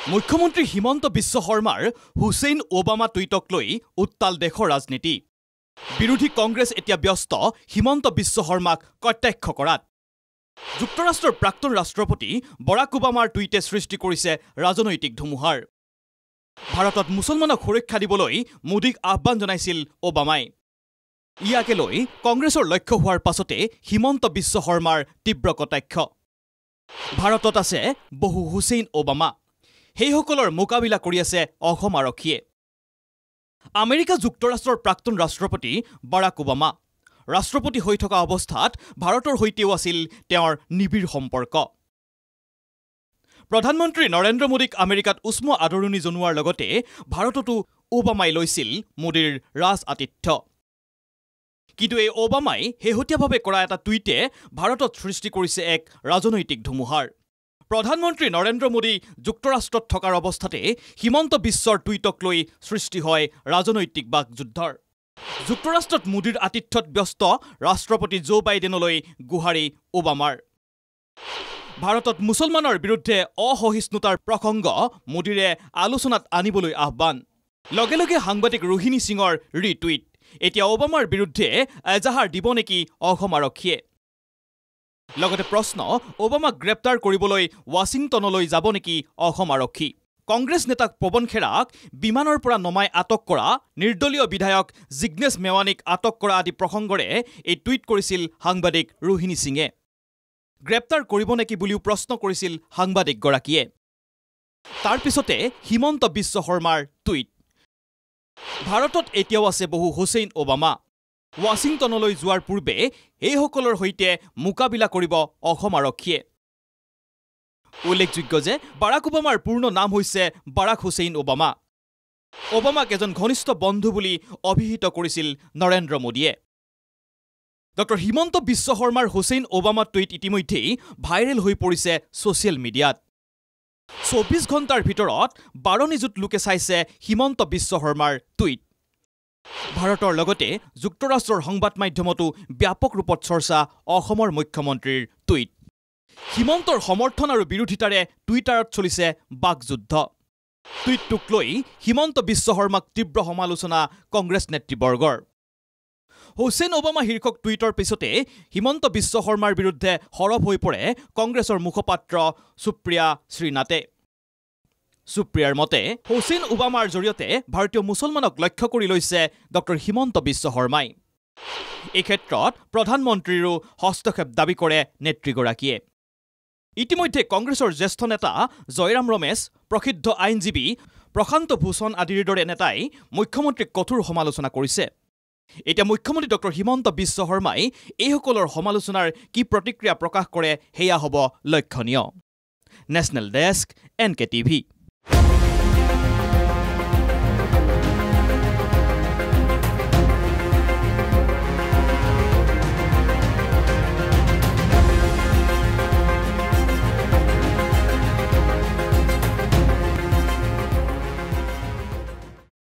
মুখ্যমন্ত্ৰী হিমন্ত বিশ্ব শৰ্মাৰ Hussein Obama টুইটক লৈ উত্তাল দেশৰ ৰাজনীতি। বিৰোধী কংগ্ৰেছ এতিয়া ব্যস্ত হিমন্ত বিশ্ব শৰ্মাক কটাক্ষ কৰাত। যুক্তৰাষ্ট্ৰৰ প্ৰাক্তন ৰাষ্ট্ৰপতি বৰাক ওবামাৰ টুইটে সৃষ্টি কৰিছে ৰাজনৈতিক ধুমুহাৰ। ভাৰতত মুছলমানক সুৰক্ষা দিবলৈ মোদীক আহ্বান জনাইছিল ওবামাই। ইয়াকে লৈ কংগ্ৰেছৰ লক্ষ্য হোৱাৰ পাছতে হিমন্ত বিশ্ব শৰ্মাৰ তীব্ৰ কটাক্ষ। ভাৰতত আছে বহু হুছেইন ওবামা। সেইসকলৰ মোকাবিলা কৰি আছে অসম আৰক্ষীয়ে। আমেৰিকা যুক্তৰাষ্ট্ৰৰ প্ৰাক্তন ৰাষ্ট্ৰপতি বৰাক ওবামা ৰাষ্ট্ৰপতি হৈ থকা অৱস্থাত ভাৰতৰ সৈতেও আছিল তেওঁৰ নিবিড় সম্পৰ্ক। প্ৰধানমন্ত্ৰী নৰেন্দ্ৰ মোদীক আমেৰিকাত উষ্ম আদৰণি জনোৱাৰ লগতে ভাৰততো ওবামাই লৈছিল মোদীৰ ৰাজ আতিথ্য। কিন্তু এই ওবামাই শেহতীয়াভাৱে কৰা এটা টুইটে ভাৰতত সৃষ্টি কৰিছে এক ৰাজনৈতিক ধুমুহাৰ। প্ৰধানমন্ত্ৰী নৰেন্দ্ৰ মোদী যুক্তৰাষ্ট্ৰত থকাৰ অৱস্থাতে হিমন্ত বিশ্বৰ টুইটক লৈ সৃষ্টি হয় ৰাজনৈতিক বাকযুদ্ধৰ। যুক্তৰাষ্ট্ৰত মোদীৰ আতিথ্যত ব্যস্ত ৰাষ্ট্ৰপতি জো বাইডেনলৈ গুহাৰি ওবামাৰ। ভাৰতত মুছলমানৰ বিৰুদ্ধে অসহিষ্ণুতাৰ প্ৰসংগ মোদীৰে আলোচনাত আনিবলৈ আহ্বান। লগে লগে সাংবাদিক ৰোহিণী সিঙৰ ৰিটুইট। এতিয়া ওবামাৰ বিৰুদ্ধে এজাহাৰ দিব নেকি অসম আৰক্ষীয়ে? লগতে প্ৰশ্ন, ওবামাক গ্ৰেপ্তাৰ কৰিবলৈ ৱাশ্বিংটনলৈ যাব নেকি অসম আৰক্ষী? কংগ্ৰেছ নেতাক পৱন খেৰাক বিমানৰ পৰা নমাই আটক কৰা, নিৰ্দলীয় বিধায়ক জিগ্নেশ মেৱানীক আটক কৰা আদি প্ৰসংগৰে এই টুইট কৰিছিল সাংবাদিক ৰোহিণী সিঙে। গ্ৰেপ্তাৰ কৰিব নেকি বুলিও প্ৰশ্ন কৰিছিল সাংবাদিকগৰাকীয়ে। তাৰ পিছতে হিমন্ত বিশ্ব শৰ্মাৰ টুইট। ভাৰতত এতিয়াও আছে বহু হুছেইন ওবামা। ৱাশ্বিংটনলৈ যোৱাৰ পূৰ্বে এইসকলৰ সৈতে মোকাবিলা কৰিব অসম আৰক্ষীয়ে। উল্লেখযোগ্য যে বাৰাক ওবামাৰ পূৰ্ণ নাম হৈছে বাৰাক হুছেইন ওবামা। ওবামাক এজন ঘনিষ্ঠ বন্ধু বুলি অভিহিত কৰিছিল নৰেন্দ্ৰ মোদীয়ে। ডক্টৰ হিমন্ত বিশ্ব শৰ্মাৰ হুছেইন ওবামা টুইট ইতিমধ্যেই ভাইৰেল হৈ পৰিছে ছ'চিয়েল মিডিয়াত। ২৪ ঘণ্টাৰ ভিতৰত ১২ নিযুত লোকে চাইছে হিমন্ত বিশ্ব শৰ্মাৰ টুইট। ভাৰতৰ লগতে যুক্তৰাষ্ট্ৰৰ সংবাদ মাধ্যমতো ব্যাপক ৰূপত চৰ্চা অসমৰ মুখ্যমন্ত্ৰীৰ টুইট। হিমন্তৰ সমৰ্থন আৰু বিৰোধিতাৰে টুইটাৰত চলিছে বাকযুদ্ধ। টুইটটোক লৈ হিমন্ত বিশ্ব শৰ্মাক তীব্ৰ সমালোচনা কংগ্ৰেছ নেতৃবৰ্গৰ। হুছেইন ওবামা শীৰ্ষক টুইটৰ পিছতে হিমন্ত বিশ্ব শৰ্মাৰ বিৰুদ্ধে সৰব হৈ পৰে কংগ্ৰেছৰ মুখপাত্ৰ সুপ্ৰিয়া শ্ৰীনাথে। সুপ্ৰিয়াৰ মতে হুছেইন ওবামাৰ জৰিয়তে ভাৰতীয় মুছলমানক লক্ষ্য কৰি লৈছে ডক্টৰ হিমন্ত বিশ্ব শৰ্মাই। এই ক্ষেত্ৰত প্ৰধানমন্ত্ৰীৰো হস্তক্ষেপ দাবী কৰে নেত্ৰীগৰাকীয়ে। ইতিমধ্যে কংগ্ৰেছৰ জ্যেষ্ঠ নেতা জয়ৰাম ৰমেশ, প্ৰসিদ্ধ আইনজীৱী প্ৰশান্ত ভূষণ আদিৰ দৰে নেতাই মুখ্যমন্ত্ৰীক কঠোৰ সমালোচনা কৰিছে। এতিয়া মুখ্যমন্ত্ৰী ডক্টৰ হিমন্ত বিশ্ব শৰ্মাই এইসকলৰ সমালোচনাৰ কি প্ৰতিক্ৰিয়া প্ৰকাশ কৰে সেয়া হ'ব লক্ষণীয়। National desk, NK TV।